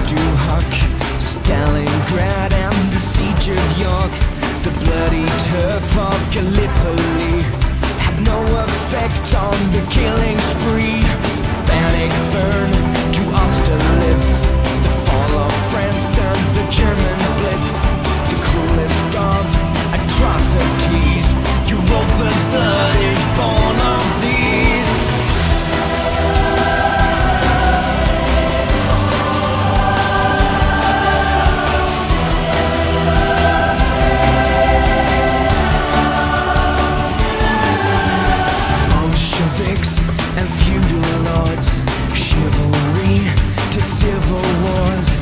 Duhok, Stalingrad and the siege of York. The bloody turf of Gallipoli had no effect on the killing spree. Bannockburn to Austerlitz, the fall of France and the German Blitz, the cruelest of atrocities. Europa's blood is born of these. Bolsheviks and feudal lords, chivalry to civil wars.